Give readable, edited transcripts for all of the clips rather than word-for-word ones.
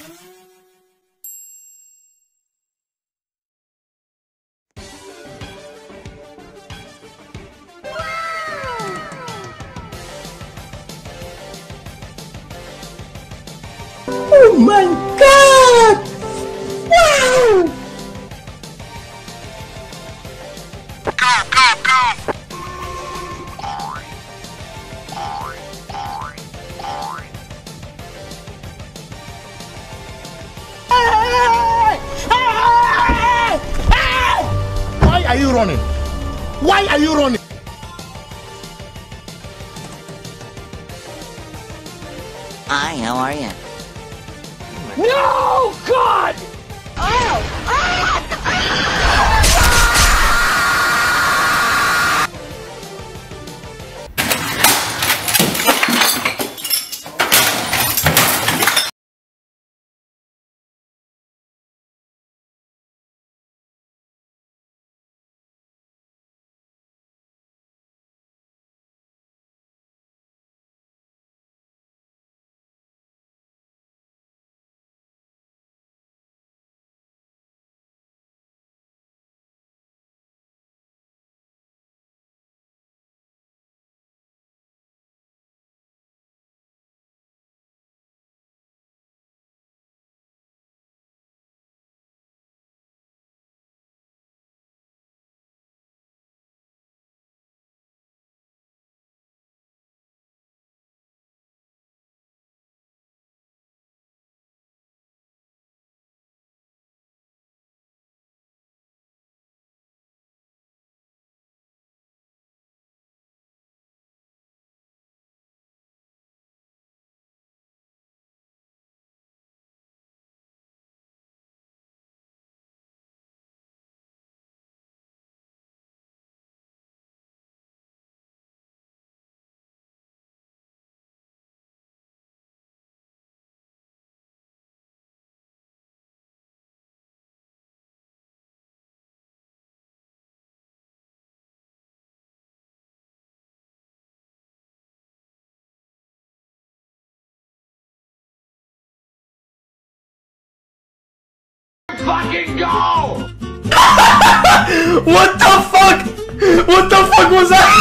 Oh my god! Wow! Why are you running? Why are you running? Hi, how are you? No! God! Fucking go! What the fuck? What the fuck was that?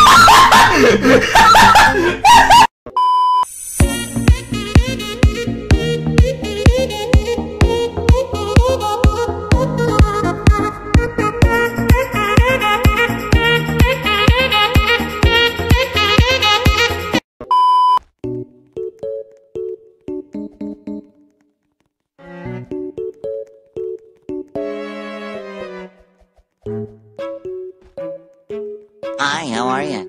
Hi, how are you?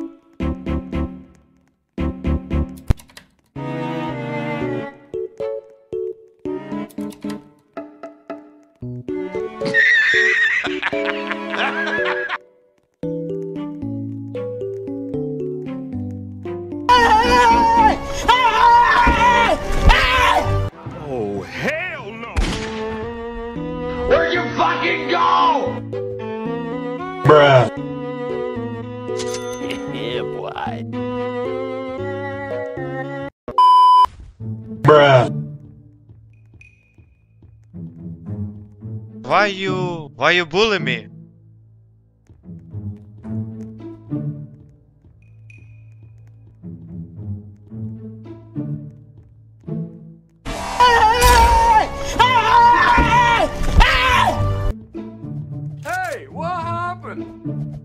Oh, hell no! Where'd you fucking go? Bruh. Yeah, boy. Bruh. Why you bully me? Hey, what happened?